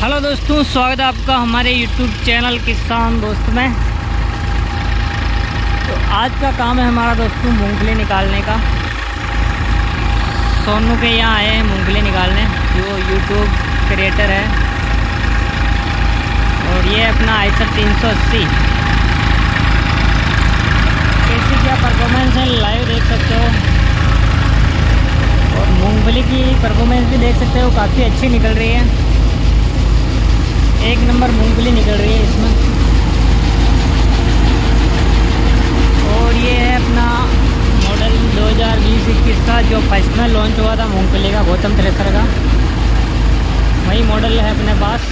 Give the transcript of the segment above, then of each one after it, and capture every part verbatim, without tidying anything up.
Hello दोस्तों, स्वागत है आपका हमारे यूट्यूब चैनल किसान दोस्त में। तो आज का काम है हमारा दोस्तों मूंगफली निकालने का। सोनू के यहाँ आए हैं मूंगफली निकालने, जो यूट्यूब क्रिएटर है। और ये अपना आइसर तीन सौ अस्सी कैसी क्या परफॉर्मेंस है लाइव देख सकते हो। और मूंगफली की परफॉर्मेंस भी देख सकते हो, काफ़ी अच्छी निकल रही है। एक नंबर मूंगफली निकल रही है इसमें। और ये है अपना मॉडल दो हज़ार बीस इक्कीस का, जो फर्स्ट में लॉन्च हुआ था मूंगफली का, गौतम थ्रेसर का। वही मॉडल है अपने पास।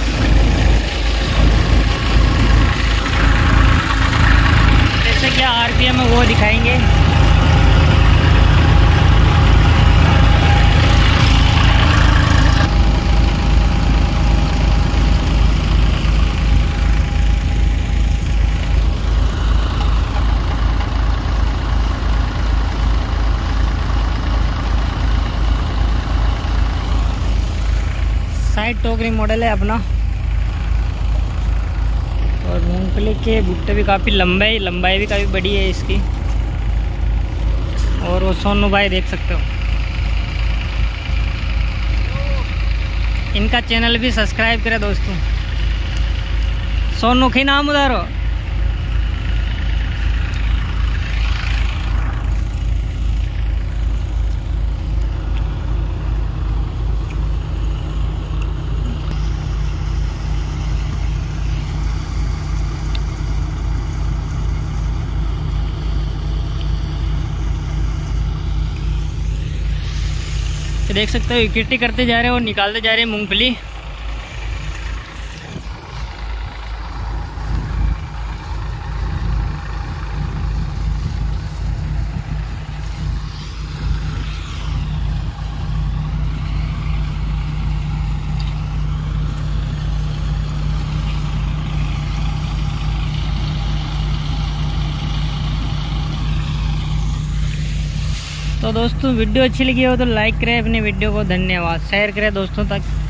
जैसे क्या आरपीएम है वो दिखाएंगे। साइड टोकरी मॉडल है अपना। और मूंगफली के भुट्टे भी काफ़ी लंबे लंबाई भी काफ़ी बड़ी है इसकी। और वो सोनू भाई देख सकते हो, इनका चैनल भी सब्सक्राइब करें दोस्तों। सोनू की नाम उधारो। देख सकते हो इकट्ठी करते जा रहे हैं और निकालते जा रहे हैं मूंगफली। तो दोस्तों वीडियो अच्छी लगी हो तो लाइक करें अपने वीडियो को, धन्यवाद। शेयर करें दोस्तों तक।